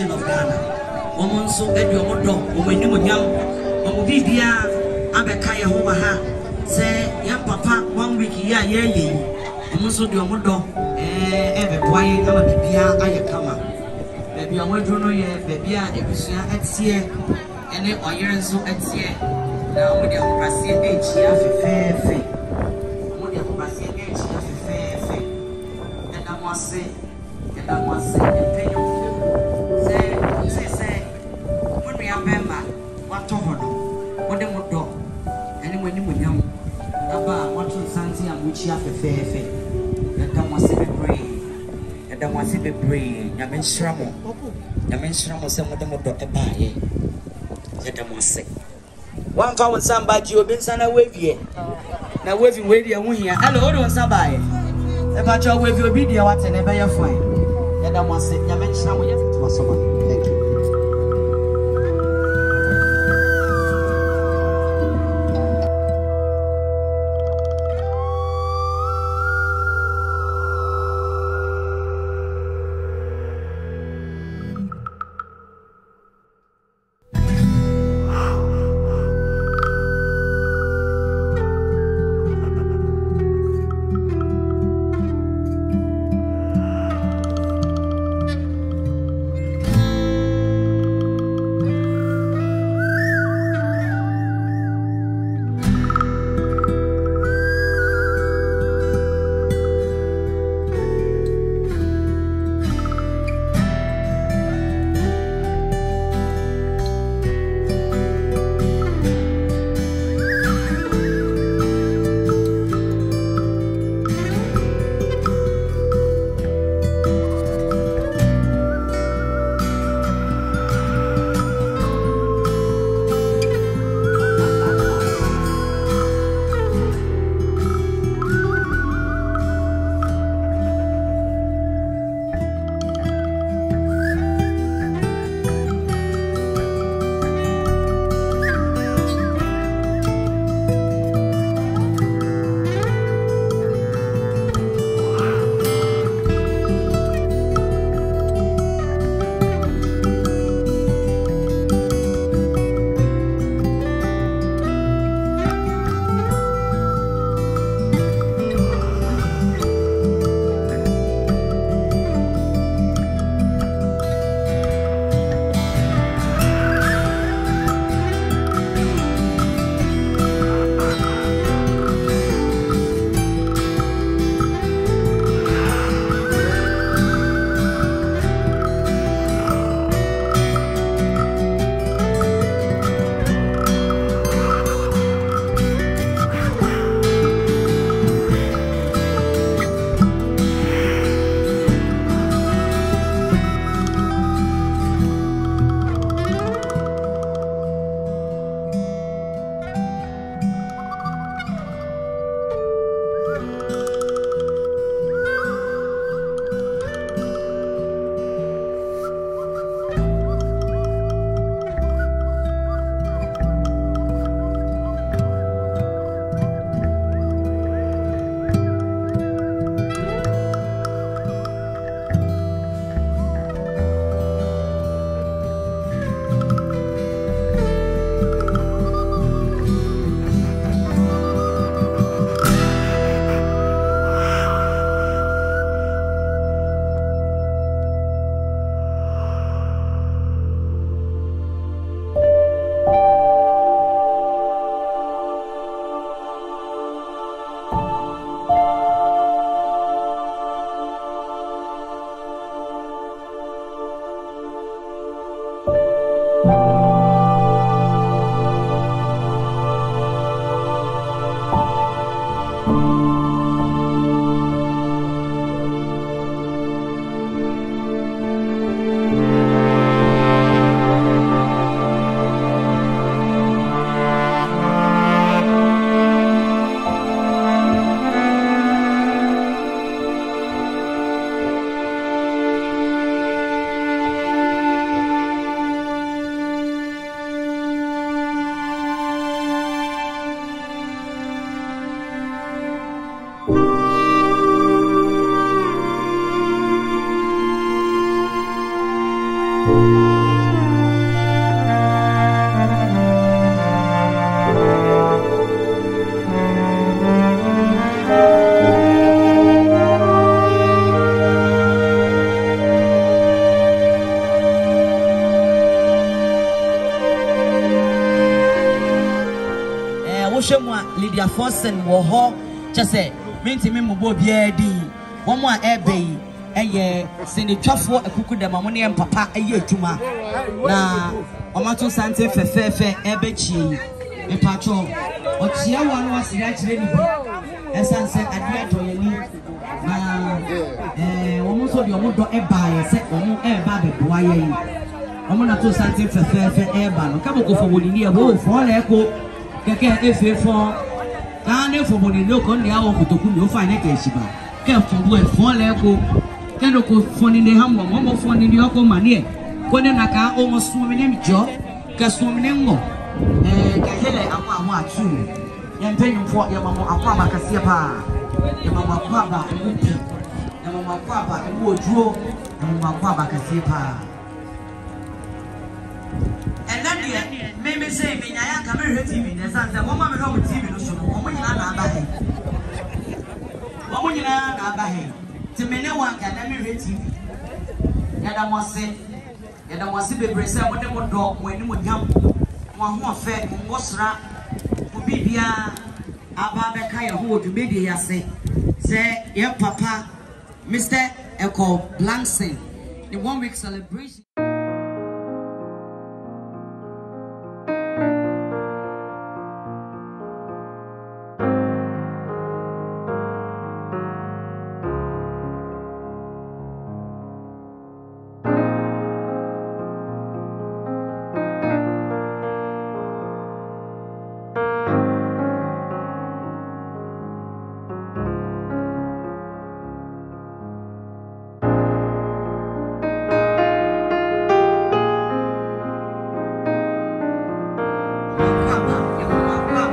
region of Ghana. Woman so get your motor, woman you young, Bibia, Abekaya Homaha, say, young papa, 1 week, yeah, almost so your motor, every boy, I'm a Bibia, I come up. Baby, I want to know ye, baby, Ebusia at sea, and then or years so at sea. Now, with your Brazilian age, you have a fair thing. With your Brazilian age, you have a fair thing. And I must say, and pay your say, when we are member, what to hold, what they would do, and when you were young, about what to Santi and which you have a fair thing. And I must say, brain. I want to be brave. I mean, Shramo. I mean, Shramo, some of them would not buy. Let them say. 1 pound somebody, you've been sent away here. Now, waving with your wing here. Hello, don't somebody. About your wave, you'll be there, what's an ever fine. Let them say, I mean, Shramo, you have to someone. Thank you. Woshemwa Lydia Forson Woho, just say, Minty Mimbo Biadi, one more abbey, a year, send a truffle, a cuckoo, the mamoni and papa, a year to ma. Na, Omato Sante Fefe, Ebechi, a patrol, or Chia one was naturally, as I said, I to you. Almost all your motor a buyer, set on air baby, why I'm not to Sante Fefe, airban, come go for woody near home for echo. If for Ghana for body look on the hour to you find a Shiba. Careful word for Lego. Canoko phone in the humble, one more phone in the Oko Mania. Konaka almost swimming in job, Caswomingo. Kahele Aqua too. And paying for your mamma Aquaba Casiapa, your mamma Quaba and Wupi, your mamma Quaba and Woodrow, and mamma Quaba Casiapa. And then maybe say, I come here TV. There's a woman with TV. Woman, to me, no one can never read TV. And I must say, and I must see the Brazil, whatever dog when you would jump. One more fair, was rap, who be here. Ababekaya, who would be here, say, yeah, Papa, Mr. Ekow Blankson, the 1 week celebration.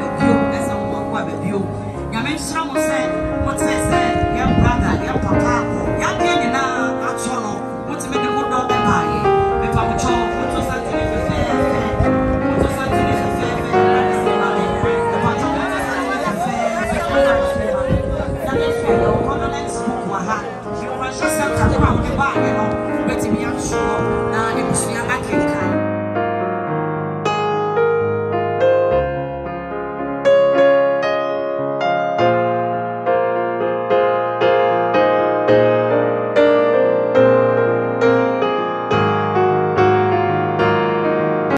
Your brother, your papa.